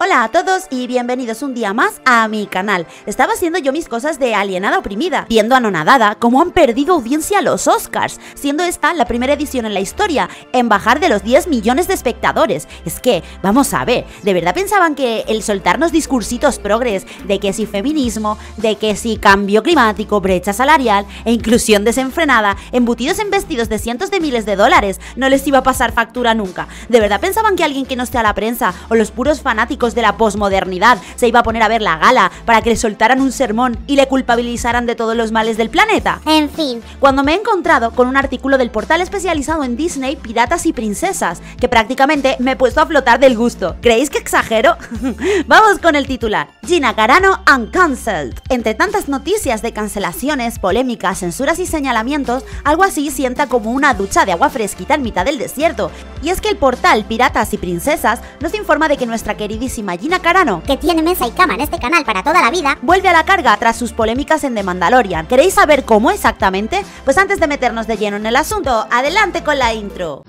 Hola a todos y bienvenidos un día más a mi canal. Estaba haciendo yo mis cosas de alienada oprimida, viendo anonadada cómo han perdido audiencia los Oscars, siendo esta la primera edición en la historia en bajar de los 10 millones de espectadores. Es que, vamos a ver, ¿de verdad pensaban que el soltarnos discursitos progres de que si feminismo, de que si cambio climático, brecha salarial e inclusión desenfrenada, embutidos en vestidos de cientos de miles de dólares, no les iba a pasar factura nunca? ¿De verdad pensaban que alguien que no esté a la prensa o los puros fanáticos de la posmodernidad se iba a poner a ver la gala para que le soltaran un sermón y le culpabilizaran de todos los males del planeta? En fin, cuando me he encontrado con un artículo del portal especializado en Disney, piratas y princesas, que prácticamente me he puesto a flotar del gusto. ¿Creéis que exagero? Vamos con el titular. Gina Carano uncancelled. Entre tantas noticias de cancelaciones, polémicas, censuras y señalamientos, algo así sienta como una ducha de agua fresquita en mitad del desierto. Y es que el portal Piratas y Princesas nos informa de que nuestra queridísima Gina Carano, que tiene mesa y cama en este canal para toda la vida, vuelve a la carga tras sus polémicas en The Mandalorian. ¿Queréis saber cómo exactamente? Pues antes de meternos de lleno en el asunto, adelante con la intro.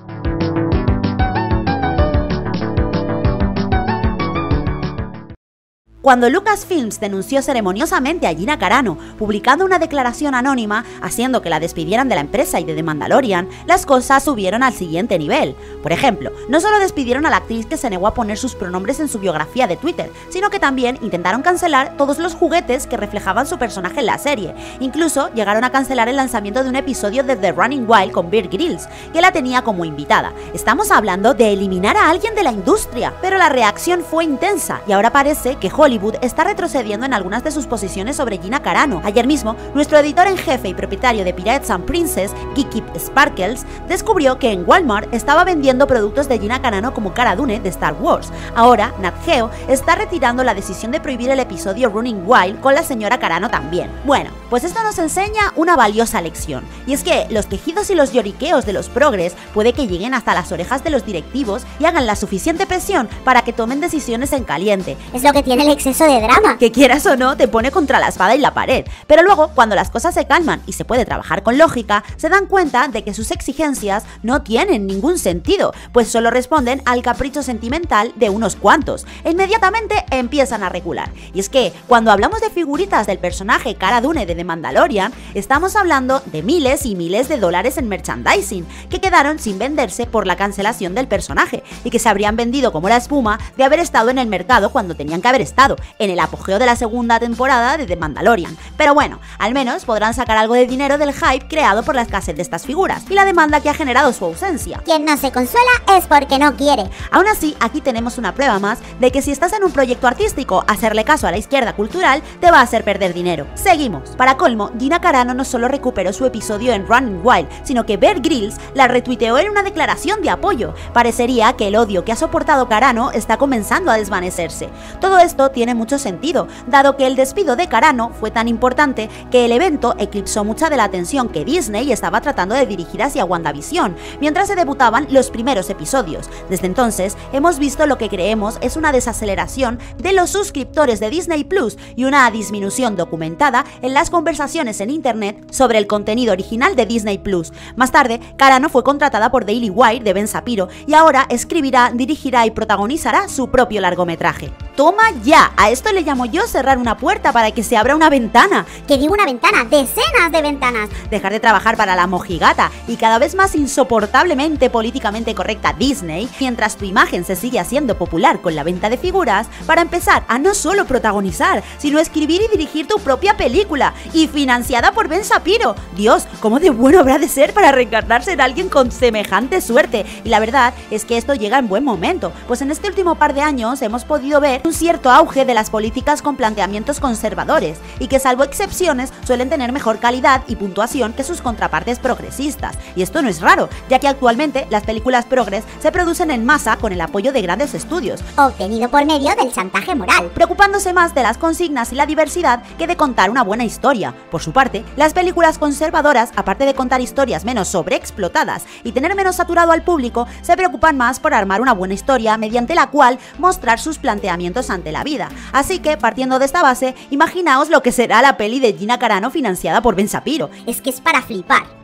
Cuando Lucasfilms denunció ceremoniosamente a Gina Carano, publicando una declaración anónima haciendo que la despidieran de la empresa y de The Mandalorian, las cosas subieron al siguiente nivel. Por ejemplo, no solo despidieron a la actriz que se negó a poner sus pronombres en su biografía de Twitter, sino que también intentaron cancelar todos los juguetes que reflejaban su personaje en la serie. Incluso llegaron a cancelar el lanzamiento de un episodio de The Running Wild con Bear Grylls, que la tenía como invitada. Estamos hablando de eliminar a alguien de la industria, pero la reacción fue intensa y ahora parece que Hollywood está retrocediendo en algunas de sus posiciones sobre Gina Carano. Ayer mismo, nuestro editor en jefe y propietario de Pirates and Princess, Geeky Sparkles, descubrió que en Walmart estaba vendiendo productos de Gina Carano como Cara Dune de Star Wars. Ahora, Nat Geo está retirando la decisión de prohibir el episodio Running Wild con la señora Carano también. Bueno, pues esto nos enseña una valiosa lección, y es que los quejidos y los lloriqueos de los progres puede que lleguen hasta las orejas de los directivos y hagan la suficiente presión para que tomen decisiones en caliente. Es lo que tiene el exceso de drama, que quieras o no te pone contra la espada y la pared, pero luego cuando las cosas se calman y se puede trabajar con lógica, se dan cuenta de que sus exigencias no tienen ningún sentido, pues solo responden al capricho sentimental de unos cuantos e inmediatamente empiezan a recular. Y es que cuando hablamos de figuritas del personaje Cara Dune de The Mandalorian, estamos hablando de miles y miles de dólares en merchandising que quedaron sin venderse por la cancelación del personaje y que se habrían vendido como la espuma de haber estado en el mercado cuando tenían que haber estado, en el apogeo de la segunda temporada de The Mandalorian. Pero bueno, al menos podrán sacar algo de dinero del hype creado por la escasez de estas figuras y la demanda que ha generado su ausencia. Quien no se consuela es porque no quiere. Aún así, aquí tenemos una prueba más de que si estás en un proyecto artístico, hacerle caso a la izquierda cultural te va a hacer perder dinero. Seguimos. Para colmo, Gina Carano no solo recuperó su episodio en Running Wild, sino que Bear Grylls la retuiteó en una declaración de apoyo. Parecería que el odio que ha soportado Carano está comenzando a desvanecerse. Todo esto tiene mucho sentido, dado que el despido de Carano fue tan importante que el evento eclipsó mucha de la atención que Disney estaba tratando de dirigir hacia WandaVision, mientras se debutaban los primeros episodios. Desde entonces, hemos visto lo que creemos es una desaceleración de los suscriptores de Disney Plus y una disminución documentada en las conversaciones en internet sobre el contenido original de Disney Plus. Más tarde, Carano fue contratada por Daily Wire de Ben Shapiro y ahora escribirá, dirigirá y protagonizará su propio largometraje. ¡Toma ya! A esto le llamo yo cerrar una puerta para que se abra una ventana. Que digo una ventana, decenas de ventanas. Dejar de trabajar para la mojigata y cada vez más insoportablemente políticamente correcta Disney, mientras tu imagen se sigue haciendo popular con la venta de figuras, para empezar a no solo protagonizar, sino escribir y dirigir tu propia película, y financiada por Ben Shapiro. Dios, ¿cómo de bueno habrá de ser para reencarnarse en alguien con semejante suerte? Y la verdad es que esto llega en buen momento, pues en este último par de años hemos podido ver un cierto auge de las políticas con planteamientos conservadores y que, salvo excepciones, suelen tener mejor calidad y puntuación que sus contrapartes progresistas. Y esto no es raro, ya que actualmente las películas progres se producen en masa con el apoyo de grandes estudios, obtenido por medio del chantaje moral, preocupándose más de las consignas y la diversidad que de contar una buena historia. Por su parte, las películas conservadoras, aparte de contar historias menos sobreexplotadas y tener menos saturado al público, se preocupan más por armar una buena historia mediante la cual mostrar sus planteamientos ante la vida. Así que, partiendo de esta base, imaginaos lo que será la peli de Gina Carano financiada por Ben Shapiro. Es que es para flipar.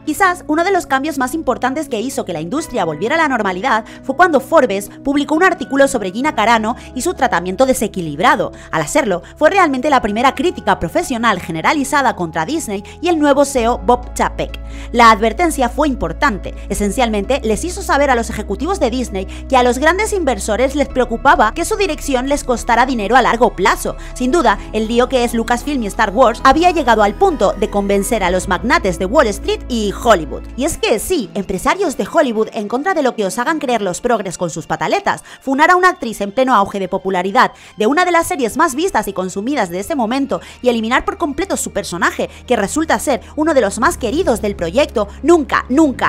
Quizás uno de los cambios más importantes que hizo que la industria volviera a la normalidad fue cuando Forbes publicó un artículo sobre Gina Carano y su tratamiento desequilibrado. Al hacerlo, fue realmente la primera crítica profesional generalizada contra Disney y el nuevo CEO Bob Chapek. La advertencia fue importante. Esencialmente, les hizo saber a los ejecutivos de Disney que a los grandes inversores les preocupaba que su dirección les costara dinero a largo plazo. Sin duda, el lío que es Lucasfilm y Star Wars había llegado al punto de convencer a los magnates de Wall Street y Hollywood. Y es que sí, empresarios de Hollywood, en contra de lo que os hagan creer los progres con sus pataletas, funar a una actriz en pleno auge de popularidad de una de las series más vistas y consumidas de ese momento y eliminar por completo su personaje, que resulta ser uno de los más queridos del proyecto, nunca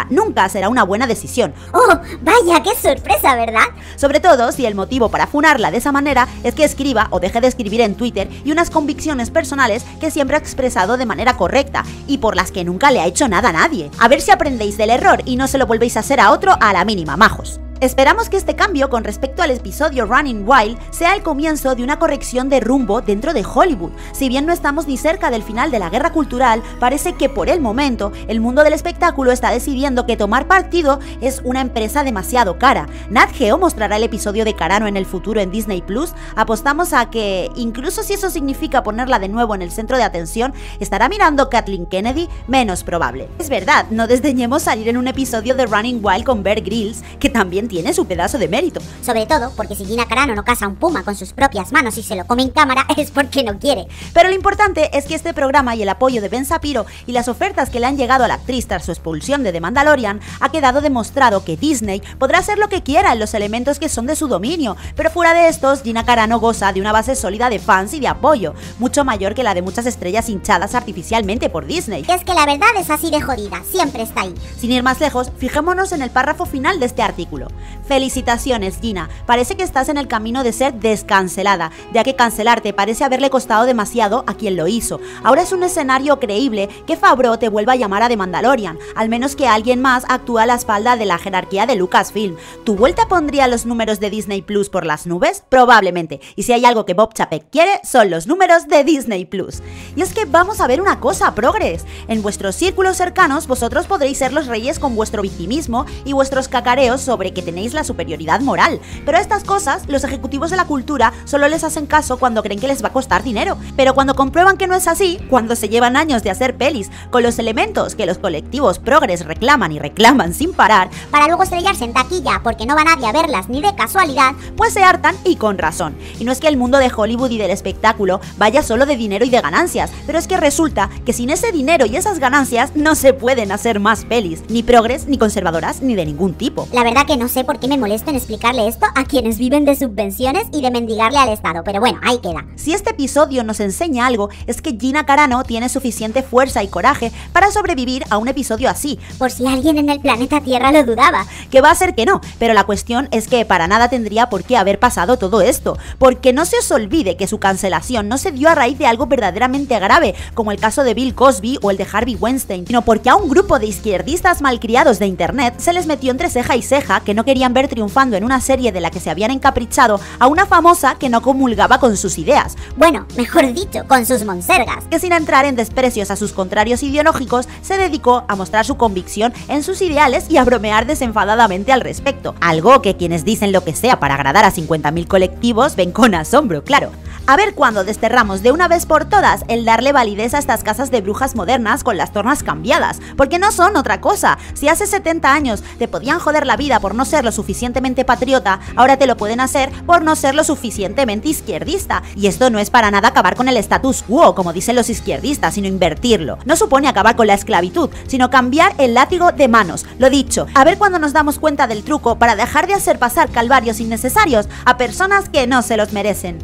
será una buena decisión. ¡Oh, vaya, qué sorpresa, ¿verdad? Sobre todo si el motivo para funarla de esa manera es que escriba o deje de escribir en Twitter y unas convicciones personales que siempre ha expresado de manera correcta y por las que nunca le ha hecho nada a nadie. A ver si aprendéis del error y no se lo volvéis a hacer a otro a la mínima, majos. Esperamos que este cambio con respecto al episodio Running Wild sea el comienzo de una corrección de rumbo dentro de Hollywood. Si bien no estamos ni cerca del final de la guerra cultural, parece que por el momento el mundo del espectáculo está decidiendo que tomar partido es una empresa demasiado cara. Nat Geo mostrará el episodio de Carano en el futuro en Disney Plus. Apostamos a que, incluso si eso significa ponerla de nuevo en el centro de atención, estará mirando Kathleen Kennedy, menos probable. Es verdad, no desdeñemos salir en un episodio de Running Wild con Bear Grylls, que también tiene su pedazo de mérito. Sobre todo porque si Gina Carano no caza un puma con sus propias manos y se lo come en cámara es porque no quiere. Pero lo importante es que este programa y el apoyo de Ben Shapiro y las ofertas que le han llegado a la actriz tras su expulsión de The Mandalorian ha quedado demostrado que Disney podrá hacer lo que quiera en los elementos que son de su dominio, pero fuera de estos, Gina Carano goza de una base sólida de fans y de apoyo, mucho mayor que la de muchas estrellas hinchadas artificialmente por Disney. Es que la verdad es así de jodida, siempre está ahí. Sin ir más lejos, fijémonos en el párrafo final de este artículo. Felicitaciones, Gina, parece que estás en el camino de ser descancelada, ya que cancelarte parece haberle costado demasiado a quien lo hizo. Ahora es un escenario creíble que Favreau te vuelva a llamar a The Mandalorian, al menos que alguien más actúe a la espalda de la jerarquía de Lucasfilm. ¿Tu vuelta pondría los números de Disney Plus por las nubes? Probablemente, y si hay algo que Bob Chapek quiere, son los números de Disney Plus. Y es que vamos a ver una cosa, progres. En vuestros círculos cercanos, vosotros podréis ser los reyes con vuestro victimismo y vuestros cacareos sobre que tenéis la superioridad moral, pero a estas cosas los ejecutivos de la cultura solo les hacen caso cuando creen que les va a costar dinero, pero cuando comprueban que no es así, cuando se llevan años de hacer pelis con los elementos que los colectivos progres reclaman y reclaman sin parar, para luego estrellarse en taquilla porque no va nadie a verlas ni de casualidad, pues se hartan y con razón. Y no es que el mundo de Hollywood y del espectáculo vaya solo de dinero y de ganancias, pero es que resulta que sin ese dinero y esas ganancias no se pueden hacer más pelis, ni progres, ni conservadoras, ni de ningún tipo. La verdad que no sé por qué me molesto en explicarle esto a quienes viven de subvenciones y de mendigarle al Estado, pero bueno, ahí queda. Si este episodio nos enseña algo, es que Gina Carano tiene suficiente fuerza y coraje para sobrevivir a un episodio así. Por si alguien en el planeta Tierra lo dudaba. Que va a ser que no, pero la cuestión es que para nada tendría por qué haber pasado todo esto, porque no se os olvide que su cancelación no se dio a raíz de algo verdaderamente grave, como el caso de Bill Cosby o el de Harvey Weinstein, sino porque a un grupo de izquierdistas malcriados de internet se les metió entre ceja y ceja que no querían ver triunfando en una serie de la que se habían encaprichado a una famosa que no comulgaba con sus ideas. Bueno, mejor dicho, con sus monsergas. Que sin entrar en desprecios a sus contrarios ideológicos, se dedicó a mostrar su convicción en sus ideales y a bromear desenfadadamente al respecto. Algo que quienes dicen lo que sea para agradar a 50.000 colectivos ven con asombro, claro. A ver cuándo desterramos de una vez por todas el darle validez a estas casas de brujas modernas con las tornas cambiadas, porque no son otra cosa. Si hace 70 años te podían joder la vida por no ser lo suficientemente patriota, ahora te lo pueden hacer por no ser lo suficientemente izquierdista. Y esto no es para nada acabar con el status quo, como dicen los izquierdistas, sino invertirlo. No supone acabar con la esclavitud, sino cambiar el látigo de manos. Lo dicho, a ver cuándo nos damos cuenta del truco para dejar de hacer pasar calvarios innecesarios a personas que no se los merecen.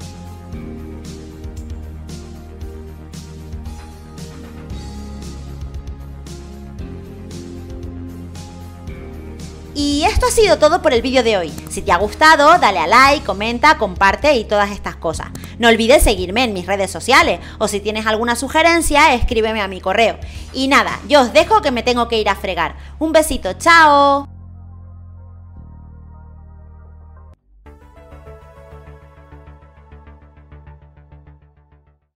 Y esto ha sido todo por el vídeo de hoy. Si te ha gustado, dale a like, comenta, comparte y todas estas cosas. No olvides seguirme en mis redes sociales o si tienes alguna sugerencia, escríbeme a mi correo. Y nada, yo os dejo que me tengo que ir a fregar. Un besito, chao.